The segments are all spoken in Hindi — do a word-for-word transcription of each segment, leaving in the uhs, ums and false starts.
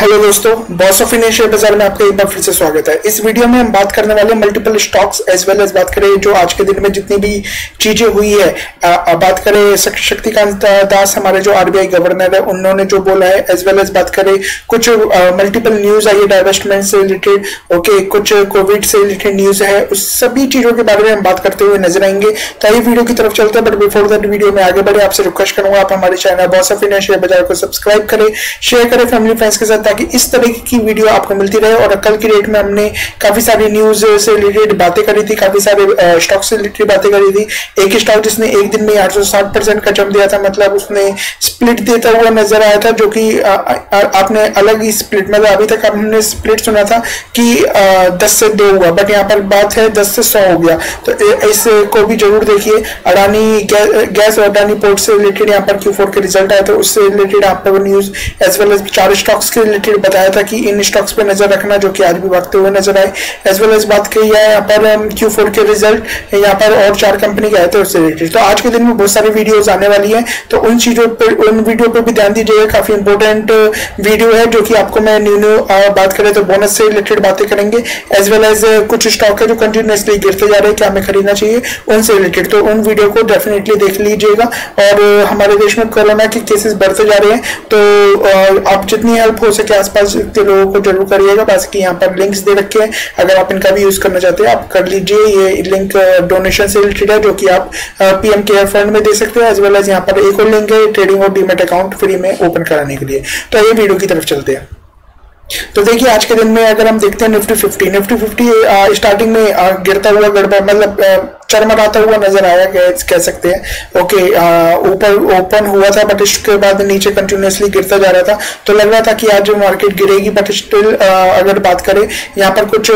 हेलो दोस्तों, बॉस ऑफ इंडिया शेयर बाजार में आपका एक बार फिर से स्वागत है। इस वीडियो में हम बात करने वाले multiple stocks as well as बात करें जो आज के दिन में जितनी भी चीजें हुई है। आ, बात करें शक्तिकांत दास हमारे जो आरबीआई गवर्नर है उन्होंने जो बोला है, एज वेल एज बात करें कुछ मल्टीपल न्यूज आई है डाइवेस्टमेंट से रिलेटेड, ओके कुछ कोविड से रिलेटेड न्यूज है, उस सभी चीजों के बारे में हम बात करते हुए नजर आएंगे। तो आइए वीडियो की तरफ चलते हैं, बट बिफोर दैट वीडियो में आगे बढ़े आपसे रिक्वेस्ट करूंगा आप हमारे channel boss of India share बाजार को सब्सक्राइब करें, शेयर करें फैमिली फ्रेंड्स के साथ, ताकि इस तरह की वीडियो आपको मिलती रहे। और कल की डेट में हमने काफी सारी न्यूज से रिलेटेड बातें करी थी, काफी सारे स्टॉक से रिलेटेड बातें करी थी। एक स्टॉक जिसने एक दिन में आठ सौ साठ परसेंट का जंप दिया था, मतलब उसने स्प्लिट देता हुआ नजर आया था, जो कि आपने अलग ही स्प्लिट, मतलब अभी तक हमने स्प्लिट सुना था कि दस से दो हुआ, बट यहाँ पर बात है दस से सौ हो गया। तो इसको भी जरूर देखिए। अडानी गैस और अडानी पोर्ट से रिलेटेड यहाँ पर क्यू फोर के रिजल्ट आए, तो उससे रिलेटेड आपको न्यूज एज वेल एज चार स्टॉक्स के रिलेटेड बताया था कि इन स्टॉक्स पे नजर रखना, जो कि आज भी भागते हुए नजर आए। एज वेल एज बात की है यहाँ पर क्यू फोर के रिजल्ट यहाँ पर और चार कंपनी के आए थे उससे रिलेटेड। तो आज के दिन में बहुत सारी वीडियोस आने वाली हैं, तो उन चीजों पे उन वीडियो पे भी ध्यान दीजिएगा। काफी इंपॉर्टेंट वीडियो है जो कि आपको मैं न्यू न्यू बात करें तो बोनस से रिलेटेड बातें करेंगे, एज वेल एज कुछ स्टॉक है जो कंटिन्यूसली गिरते जा रहे हैं, क्या हमें खरीदना चाहिए उनसे रिलेटेड, तो उन वीडियो को डेफिनेटली देख लीजिएगा। और हमारे देश में कोरोना के केसेस बढ़ते जा रहे हैं, तो आप जितनी हेल्प हो सके आसपास के लोगों को जरूर करिएगा। बस कि यहाँ पर लिंक्स दे रखे हैं, अगर आप इनका भी यूज करना चाहते हैं आप कर लीजिए। ये लिंक डोनेशन से रिलेटेड है, जो कि आप पीएम केयर फंड में दे सकते हैं। एज वेल एज यहाँ पर एक और लिंक है ट्रेडिंग और डीमेट अकाउंट फ्री में ओपन कराने के लिए। तो ये वीडियो की तरफ चलते हैं। तो देखिए आज के दिन में अगर हम देखते हैं Nifty fifty Nifty fifty starting में गिरता हुआ गड़बड़ मतलब चरमराता हुआ नजर आया, कह सकते हैं। ओके ऊपर ओपन हुआ था, बट इसके बाद नीचे कंटिन्यूसली गिरता जा रहा था, तो लग रहा था कि आज जो मार्केट गिरेगी, बट स्टिल अगर बात करें यहाँ पर कुछ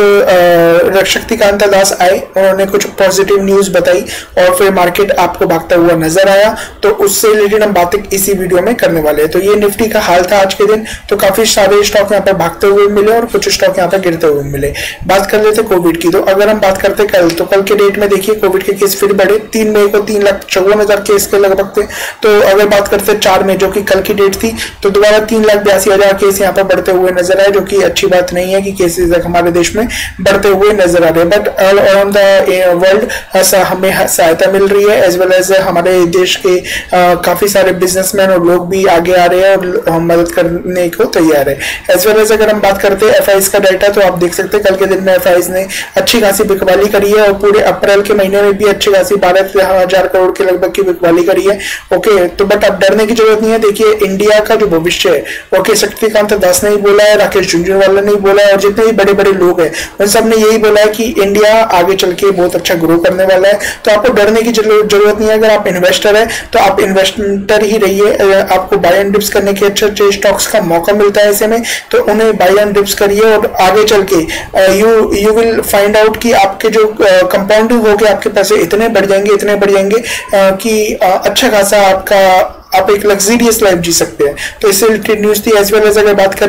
शक्तिकांत दास आए, उन्होंने कुछ पॉजिटिव न्यूज बताई और फिर मार्केट आपको भागता हुआ नजर आया। तो उससे रिलेटेड हम बातें इसी वीडियो में करने वाले हैं। तो ये निफ्टी का हाल था आज के दिन। तो काफी सारे स्टॉक यहाँ पर भागते हुए मिले और कुछ स्टॉक यहाँ पर गिरते हुए मिले। बात कर लेते कोविड की, तो अगर हम बात करते कल, तो कल के डेट में देखिए कोविड के केस फिर बढ़े। तीन मई को तीन लाख चौवन हजार केस के लगभग थे। तो अगर बात करते चार मई जो कि कल की डेट थी, तो दोबारा तीन लाख बयासी हजार केस यहाँ पर बढ़ते हुए नजर आए, जो कि अच्छी बात नहीं है कि केसेस हमारे देश में बढ़ते हुए नजर आ रहे हैं। But all around the world हमें सहायता मिल रही है, एज वेल एज हमारे देश के काफी सारे बिजनेसमैन और लोग भी आगे आ रहे हैं और हम मदद करने को तैयार है। एज वेल एज अगर हम बात करते हैं एफ आई एस का डाटा, तो आप देख सकते हैं कल के दिन में एफ आई एस ने अच्छी खासी बिकवाली करी है और पूरे अप्रैल के महीने में भी अच्छी खासी बारह हजार करोड़ के लगभग की बिकवाली करी है। ओके तो बट अब डरने की जरूरत नहीं है। देखिए इंडिया का जो भविष्य है, ओके शक्तिकांत दास ने ही बोला है, राकेश झुंझुनवाला ने ही बोला है, और जितने भी बड़े बड़े लोग हैं उन सब ने यही बोला है कि इंडिया आगे चल के बहुत अच्छा ग्रो करने वाला है। तो आपको डरने की जरूरत नहीं है। अगर आप इन्वेस्टर है तो आप इन्वेस्टर ही रहिए। आपको बाय एंड डिप्स करने के अच्छे अच्छे स्टॉक्स का मौका मिलता है ऐसे में, तो उन्हें बाय एंड डिप्स करिए और आगे चल के you you will find out कि आपके जो कंपाउंडिंग हो गए आपके पैसे इतने बढ़ जाएंगे इतने बढ़ जाएंगे कि अच्छा खासा आपका आप एक लग्जरियस लाइफ जी सकते हैं। तो इससे रिलेटेड न्यूज थी। एज वेल एज अगर बात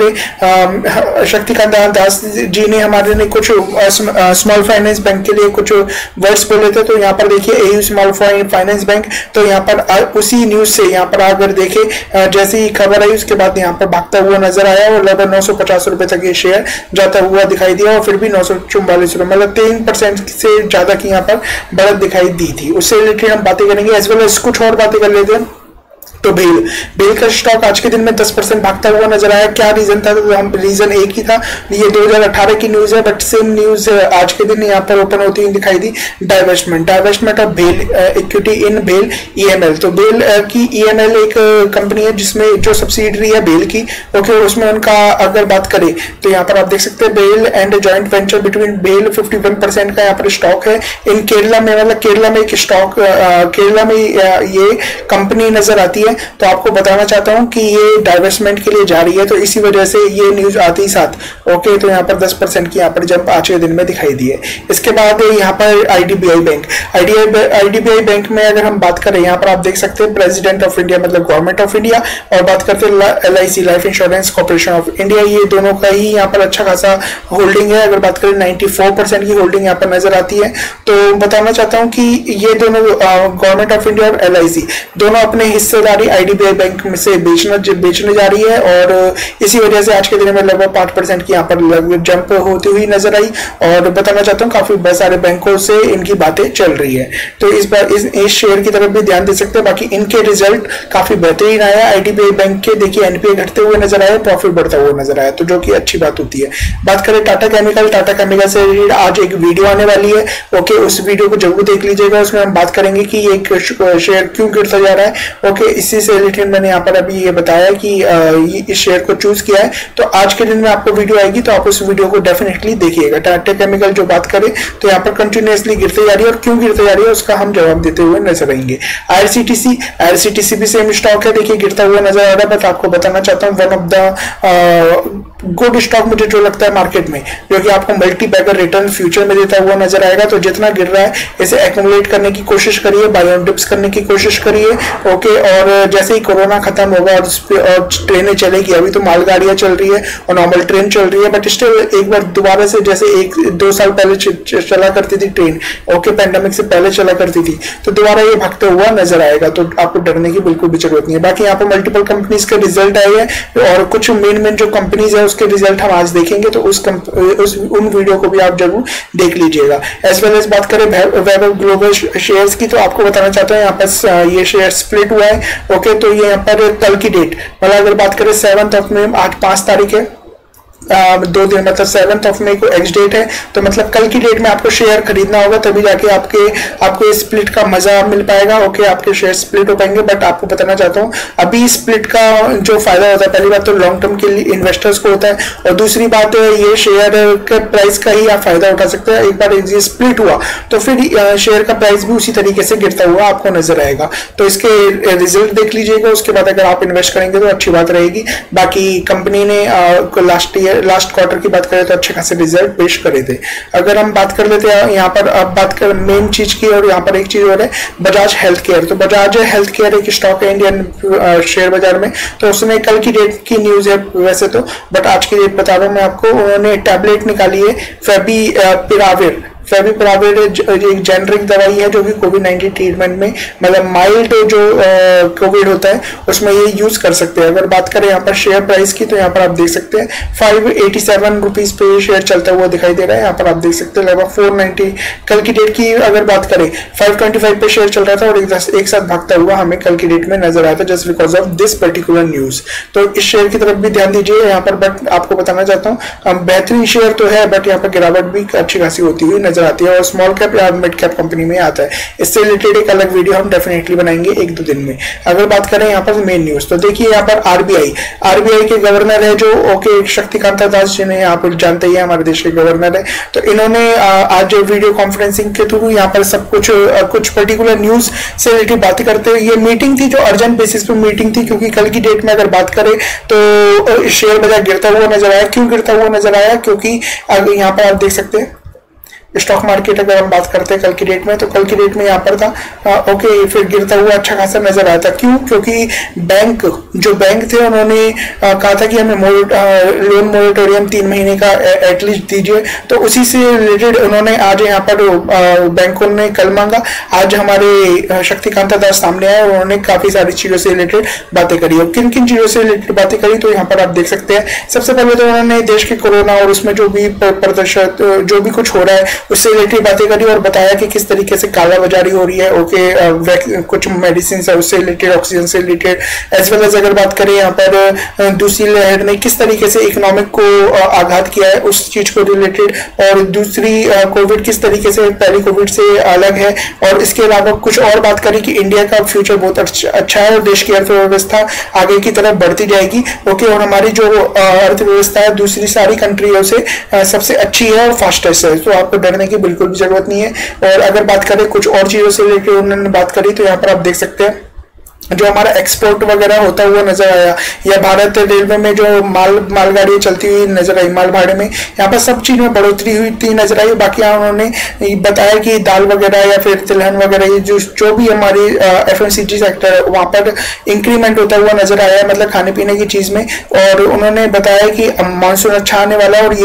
करें शक्तिकांत दास जी ने हमारे ने कुछ स्मॉल फाइनेंस बैंक के लिए कुछ वर्ड्स बोले थे। तो यहाँ पर देखिए एयू स्मॉल फाइनेंस बैंक, तो यहाँ पर उसी न्यूज से यहाँ पर अगर देखे जैसे ही खबर आई उसके बाद यहाँ पर भागता हुआ नजर आया और लगभग नौ सौ पचास रुपए तक ये शेयर जाता हुआ दिखाई दिया और फिर भी नौ सौ चौवालीस रुपए मतलब तीन परसेंट से ज्यादा की यहाँ पर बढ़त दिखाई दी थी। उससे रिलेटेड हम बातें करेंगे। एज वेल एज कुछ और बातें कर लेते हैं। तो बेल बेल का स्टॉक आज के दिन में दस परसेंट भागता हुआ नजर आया। क्या रीजन था? तो हम रीजन एक ही था, ये दो हज़ार अठारह की न्यूज है, बट सेम न्यूज आज के दिन यहाँ पर ओपन होती हुई दिखाई दी। Divestment divestment of BEL equity in BEL EML. तो बेल की ईएमएल एक कंपनी है जिसमें जो सब्सिडरी है बेल की, ओके उसमें उनका अगर बात करें तो यहाँ पर आप देख सकते हैं BEL and joint venture between BEL fifty one percent का यहाँ पर स्टॉक है इन केरला में, मतलब केरला में एक स्टॉक केरला में ये कंपनी नजर आती है। तो आपको बताना चाहता हूं कि ये डाइवेस्टमेंट के लिए जा रही है, तो इसी वजह से ये न्यूज आती ही साथ ओके तो यहाँ पर दस परसेंट की यहाँ पर जंप आज के दिन में दिखाई दी है। इसके बाद यहाँ पर आईडीबीआई बैंक आईडीबीआई बैंक में अगर हम बात करें यहाँ पर आप देख सकते हैं प्रेसिडेंट ऑफ इंडिया मतलब गवर्नमेंट ऑफ इंडिया, और बात करते हैं L I C life insurance corporation of India, ये दोनों का ही यहाँ पर अच्छा खासा होल्डिंग है। अगर बात करें नाइन्टी फोर परसेंट की होल्डिंग यहाँ पर नजर आती है। तो बताना चाहता हूँ कि ये दोनों गवर्नमेंट ऑफ इंडिया और एल आई सी दोनों अपने हिस्सेदार सारी आईडीबीआई बैंक में से बेचना बेचने जा रही है और इसी वजह से आज के दिन में लगभग पांच परसेंट की यहाँ पर जंप होती हुई नजर आई। और बताना चाहता हूँ काफी बहुत सारे बैंकों से इनकी बातें चल रही है, तो इस बार इस, इस शेयर की तरफ भी ध्यान दे सकते हैं। बाकी इनके रिजल्ट काफी बेहतरीन आया। आईडीबीआई बैंक के देखिए एनपीए घटते हुए नजर आया, प्रॉफिट बढ़ता हुआ नजर आया, तो जो कि अच्छी बात होती है। बात करें टाटा केमिकल, टाटा केमिकल से आज एक वीडियो आने वाली है, ओके, उस वीडियो को जरूर देख लीजिएगा। उसमें हम बात करेंगे कि ये शेयर क्यों गिरता जा रहा है, ओके। इसी से रिलेटेड मैंने यहाँ पर अभी ये बताया कि ये इस शेयर को चूज किया है, तो आज के दिन में आपको वीडियो आएगी तो आप उस वीडियो को डेफिनेटली देखिएगा। टाटा केमिकल जो बात करें तो यहाँ पर कंटिन्यूअसली गिरते जा रही है, और क्यों गिरते जा रही है उसका हम जवाब देते हुए नजर आएंगे। आईआरसीटीसी, आईआरसीटीसी भी सेम स्टॉक है, देखिए गिरता हुआ नजर आ रहा है, बट आपको बताना चाहता हूँ one of the good stock मुझे जो लगता है मार्केट में, जो कि आपको मल्टी बैगर रिटर्न फ्यूचर में देता हुआ नजर आएगा। तो जितना गिर रहा है इसे एक्यूमुलेट करने की कोशिश करिए, बाय ऑन डिप्स करने की कोशिश करिए, ओके। और जैसे ही कोरोना खत्म होगा और, और ट्रेनें चलेगी, अभी तो मालगाड़ियां चल रही है और नॉर्मल ट्रेन चल रही है, बट स्टिल एक बार दोबारा से जैसे एक दो साल पहले चला करती थी ट्रेन, ओके, पैंडेमिक से पहले चला करती थी, तो दोबारा ये भागते हुआ नजर आएगा, तो आपको डरने की बिल्कुल भी जरूरत नहीं है। बाकी यहाँ पर मल्टीपल कंपनीज के रिजल्ट आए हैं और कुछ मेन मेन जो कंपनीज है उसके रिजल्ट हम आज देखेंगे, तो उस, उस उन वीडियो को भी आप जरूर देख लीजिएगा। एज वेल एज बात करें वैभव ग्लोबल शेयर्स की, तो आपको बताना चाहता हूँ यहाँ पर ये शेयर स्प्लिट हुआ है, ओके। तो ये यहाँ पर कल की डेट मतलब अगर बात करें सेवंथ ऑफ मई, आज पांच तारीख है, आ, दो दिन मतलब सेवंथ ऑफ मई को एक्स डेट है, तो मतलब कल की डेट में आपको शेयर खरीदना होगा, तभी जाके आपके आपको इस स्प्लिट का मजा मिल पाएगा, ओके, आपके शेयर स्प्लिट हो पाएंगे। बट आपको बताना चाहता हूँ अभी स्प्लिट का जो फायदा होता है, पहली बात तो लॉन्ग टर्म के लिए इन्वेस्टर्स को होता है, और दूसरी बात ये शेयर के प्राइस का ही आप फायदा उठा सकते हैं। एक बार ये स्प्लिट हुआ तो फिर शेयर का प्राइस भी उसी तरीके से गिरता हुआ आपको नजर आएगा, तो इसके रिजल्ट देख लीजिएगा, उसके बाद अगर आप इन्वेस्ट करेंगे तो अच्छी बात रहेगी। बाकी कंपनी ने लास्ट ईयर लास्ट क्वार्टर की बात करें तो अच्छे खासे रिजल्ट पेश करे थे। अगर हम बात कर लेते हैं यहाँ पर, अब बात कर मेन चीज की, और यहाँ पर एक चीज और है बजाज हेल्थ केयर। तो बजाज हेल्थ केयर एक स्टॉक है इंडियन शेयर बाजार में, तो उसमें कल की डेट की न्यूज है वैसे तो, बट आज की डेट बता रहा हूँ मैं आपको। उन्होंने टैबलेट निकाली है फेबी पिराविर, फेविपिराविर एक जेनरिक दवाई है जो कि कोविड नाइनटीन ट्रीटमेंट में, मतलब माइल्ड जो कोविड होता है उसमें ये यूज कर सकते हैं। अगर बात करें यहाँ पर शेयर प्राइस की, तो यहाँ पर आप देख सकते हैं five eighty seven rupees per share चलता हुआ दिखाई दे रहा है। यहाँ पर आप देख सकते हैं लगभग फोर नाइनटी, कल की डेट की अगर बात करें five twenty five per share चल रहा था, और एक, एक साथ भागता हुआ हमें कल की डेट में नजर आया था, just because of this particular news. तो इस शेयर की तरफ भी ध्यान दीजिए यहाँ पर। बट आपको बताना चाहता हूँ बेहतरीन शेयर तो है, बट यहाँ पर गिरावट भी अच्छी खासी होती हुई नजर आती है, और स्मॉल कैप या मिड कैप कंपनी में आता है। इससे रिलेटेड एक अलग वीडियो हम डेफिनेटली बनाएंगे एक दो दिन में। अगर बात करें यहाँ पर मेन न्यूज, तो देखिए यहाँ पर आरबीआई आरबीआई के गवर्नर है जो ओके शक्तिकांत दास, जिन्हें यहाँ पर जानते ही हमारे देश के गवर्नर है, तो इन्होंने आज वीडियो कॉन्फ्रेंसिंग के थ्रू यहाँ पर सब कुछ कुछ पर्टिकुलर न्यूज से रिलेटेड बातें करते हुए, ये मीटिंग थी जो अर्जेंट बेसिस पे मीटिंग थी, क्योंकि कल की डेट में अगर बात करें तो शेयर बाजार गिरता हुआ नजर आया। क्यों गिरता हुआ नजर आया? क्योंकि अगर यहाँ पर आप देख सकते हैं स्टॉक मार्केट अगर हम बात करते हैं कल की डेट में, तो कल की डेट में यहाँ पर था आ, ओके फिर गिरता हुआ अच्छा खासा नजर आया था। क्यों? क्योंकि बैंक जो बैंक थे उन्होंने आ, कहा था कि हमें लोन मोरेटोरियम तीन महीने का एटलीस्ट दीजिए, तो उसी से रिलेटेड उन्होंने आज यहाँ पर बैंकों ने कल मांगा। आज हमारे शक्तिकांत दास सामने आए, उन्होंने काफी सारी चीजों से रिलेटेड बातें करी। और किन किन चीजों से रिलेटेड बातें करी तो यहाँ पर आप देख सकते हैं। सबसे पहले तो उन्होंने देश के कोरोना और उसमें जो भी प्रदर्शन जो भी कुछ हो रहा है उससे रिलेटेड बातें करी, और बताया कि किस तरीके से कालाबाजारी हो रही है, ओके कुछ मेडिसिन है उससे रिलेटेड, ऑक्सीजन से रिलेटेड, एज वेल एज अगर बात करें यहाँ पर दूसरी लहर ने किस तरीके से इकोनॉमिक को आघात किया है उस चीज को रिलेटेड, और दूसरी कोविड किस तरीके से पहली कोविड से अलग है, और इसके अलावा कुछ और बात करी कि इंडिया का फ्यूचर बहुत अच्छा है और देश की अर्थव्यवस्था आगे की तरफ बढ़ती जाएगी, ओके, और हमारी जो अर्थव्यवस्था है दूसरी सारी कंट्रियों से सबसे अच्छी है और फास्टेस्ट है, तो आपको डरने की बिल्कुल भी जरूरत नहीं है। और अगर बात करें कुछ और चीजों से रिलेटेड उन्होंने बात करी, तो यहाँ पर आप देख सकते हैं जो हमारा एक्सपोर्ट वगैरह होता हुआ नजर आया, या भारत रेलवे में जो माल मालगाड़ियां चलती हुई नजर आई, माल भाड़े में यहाँ पर सब चीज में बढ़ोतरी हुई थी नजर आई। बाकी उन्होंने बताया कि दाल वगैरह या फिर तिलहन वगैरह ये जो जो भी हमारी एफएमसीजी सेक्टर है वहां पर इंक्रीमेंट होता हुआ नजर आया, मतलब खाने पीने की चीज में। और उन्होंने बताया कि मानसून अच्छा आने वाला और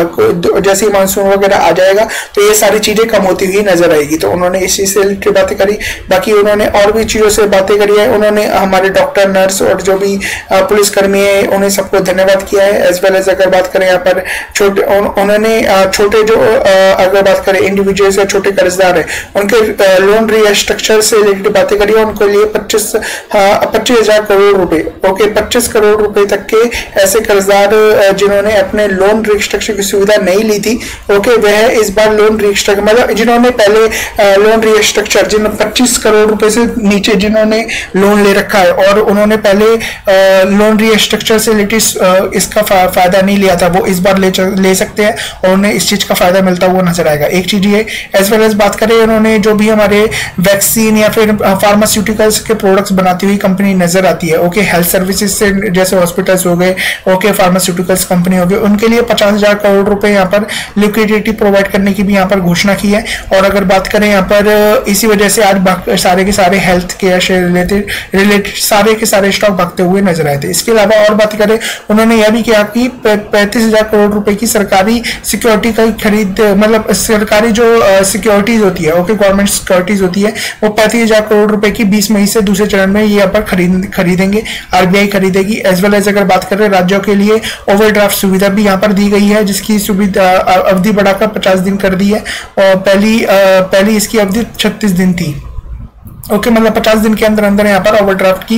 ये जैसे ही मानसून वगैरह आ जाएगा तो ये सारी चीजें कम होती हुई नजर आएगी, तो उन्होंने इस चीज से रिलेटेड बातें करी। बाकी उन्होंने और भी चीजों से बातें करी है। उन्होंने हमारे डॉक्टर, नर्स और जो भी पुलिसकर्मी है उन्हें सबको धन्यवाद किया है। एज वेल एज अगर बात करें यहाँ पर छोटे उन्होंने छोटे जो अगर बात करें इंडिविजुअल्स या छोटे कर्जदार है उनके लोन रिस्ट्रक्चर से रिलेटेड बातें करी, उनके लिए पच्चीस पच्चीस हजार करोड़ रुपए ओके पच्चीस करोड़ रुपए तक के ऐसे कर्जदार जिन्होंने अपने लोन रिस्ट्रक्चर की सुविधा नहीं ली थी ओके वह इस बार लोन रिस्ट्रक्चर मतलब जिन्होंने पहले लोन रिस्ट्रक्चर जिन पच्चीस करोड़ रुपए से नीचे जिन्होंने लोन ले रखा है और उन्होंने पहले लोन रिस्ट्रक्चर से रिलेटेड इसका फायदा नहीं लिया था, वो इस बार ले ले सकते हैं और उन्हें इस चीज का फायदा मिलता हुआ नजर आएगा। एक चीज ये एज वेल एज बात करें उन्होंने जो भी हमारे वैक्सीन या फिर फार्मास्यूटिकल्स के प्रोडक्ट्स बनाती हुई कंपनी नजर आती है ओके हेल्थ सर्विसेज से जैसे हॉस्पिटल्स हो गए ओके फार्मास्यूटिकल्स कंपनी हो गई, उनके लिए पचास हजार करोड़ रुपए यहाँ पर लिक्विडिटी प्रोवाइड करने की भी यहाँ पर घोषणा की है। और अगर बात करें यहाँ पर इसी वजह से आज सारे के सारे हेल्थ केयर से रिलेटेड रिलेटेड सारे के सारे स्टॉक भागते हुए नजर आए थे। इसके अलावा और बात करें उन्होंने यह भी किया कि पैंतीस हजार करोड़ रुपए की सरकारी सिक्योरिटी का खरीद मतलब सरकारी जो सिक्योरिटीज होती है ओके गवर्नमेंट सिक्योरिटीज होती है वो पैंतीस हजार करोड़ रुपए की बीस मई से दूसरे चरण में ये पर खरीद खरीदेंगे, आरबीआई खरीदेगी। एज वेल एज अगर बात करें राज्यों के लिए ओवरड्राफ्ट सुविधा भी यहाँ पर दी गई है जिसकी सुविधा अवधि बढ़ाकर पचास दिन कर दी है और पहली पहली इसकी अवधि छत्तीस दिन थी ओके okay, मतलब पचास दिन के अंदर अंदर यहाँ पर ओवरड्राफ्ट की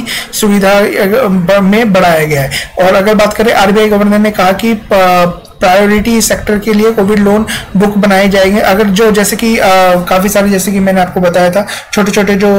सुविधा में बढ़ाया गया है। और अगर बात करें आरबीआई गवर्नर ने कहा कि प्रायोरिटी सेक्टर के लिए कोविड लोन बुक बनाए जाएंगे। अगर जो जैसे कि काफी सारे जैसे कि मैंने आपको बताया था छोटे छोटे जो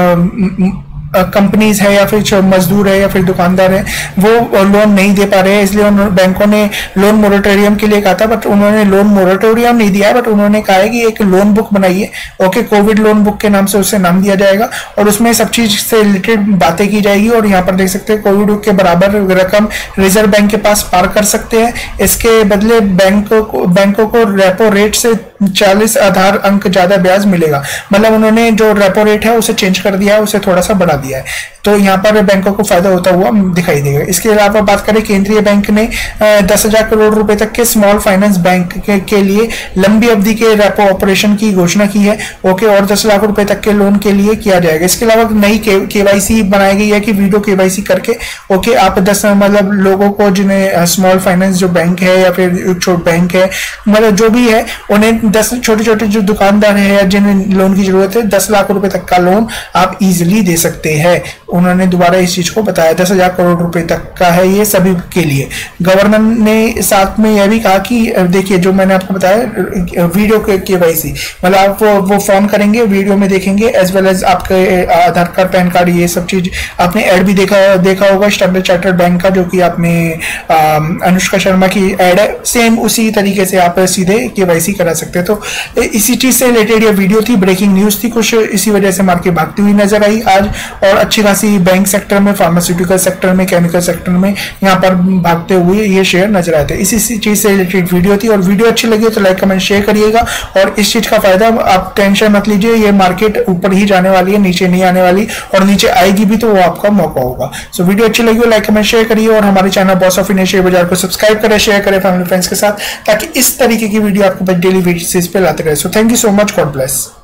आ, कंपनीज है या फिर मजदूर है या फिर दुकानदार है वो लोन नहीं दे पा रहे हैं, इसलिए बैंकों ने लोन मोरेटोरियम के लिए कहा था बट उन्होंने लोन मोरेटोरियम नहीं दिया बट उन्होंने कहा है कि एक लोन बुक बनाइए ओके कोविड लोन बुक के नाम से उसे नाम दिया जाएगा और उसमें सब चीज से रिलेटेड बातें की जाएगी। और यहाँ पर देख सकते हैं कोविड के बराबर रकम रिजर्व बैंक के पास पार कर सकते हैं, इसके बदले बैंकों को बैंकों को रेपो रेट से चालीस आधार अंक ज्यादा ब्याज मिलेगा। मतलब उन्होंने जो रेपो रेट है उसे चेंज कर दिया है, उसे थोड़ा सा बढ़ा दिया है, तो यहाँ पर बैंकों को फायदा होता हुआ दिखाई देगा। इसके अलावा बात करें केंद्रीय बैंक ने दस हजार करोड़ रुपए तक के स्मॉल फाइनेंस बैंक के, के लिए लंबी अवधि के रेपो ऑपरेशन की घोषणा की है ओके और दस लाख रुपए तक के लोन के लिए किया जाएगा। इसके अलावा नई केवाईसी बनाई गई है कि वीडियो केवाईसी करके ओके आप दस मतलब लोगों को जिन्हें स्मॉल फाइनेंस जो बैंक है या फिर छोट बैंक है मतलब जो भी है उन्हें दस छोटे छोटे जो दुकानदार है या जिन्हें लोन की जरूरत है दस लाख रुपए तक का लोन आप इजिली दे सकते हैं। उन्होंने दोबारा इस चीज को बताया दस हजार करोड़ रुपए तक का है ये सभी के लिए। गवर्नर ने साथ में यह भी कहा कि देखिए जो मैंने आपको बताया वीडियो के केवाईसी मतलब आप वो, वो फोन करेंगे वीडियो में देखेंगे एज वेल एज आपके आधार कार्ड पैन कार्ड ये सब चीज आपने एड भी देखा देखा होगा स्टैंडर्ड चार्टर्ड बैंक का जो कि आपने अनुष्का शर्मा की एड है सेम उसी तरीके से आप सीधे केवाईसी करा सकते हैं। तो इसी चीज से रिलेटेड ये वीडियो थी, ब्रेकिंग न्यूज थी, कुछ इसी वजह से मार्केट भागती हुई नजर आई आज और अच्छी खासी बैंक सेक्टर में फार्मास्यूटिकल सेक्टर में केमिकल सेक्टर में यहाँ पर भागते हुए ये शेयर नजर आते हैं। इसी चीज से रिलेटेड वीडियो थी और वीडियो अच्छी लगी तो लाइक कमेंट शेयर करिएगा और इस चीज का फायदा आप टेंशन मत लीजिए, ये मार्केट ऊपर ही जाने वाली है नीचे नहीं आने वाली और नीचे आएगी भी तो वो आपका मौका होगा। सो वीडियो अच्छी लगी हो लाइक कमेंट शेयर करिए और हमारे channel boss of India share बाजार को सब्सक्राइब करें शेयर करें फैमिली फ्रेंड्स के साथ ताकि इस तरीके की वीडियो आपको डेली बेसिस पे लाते रहे। So thank you so much, God bless.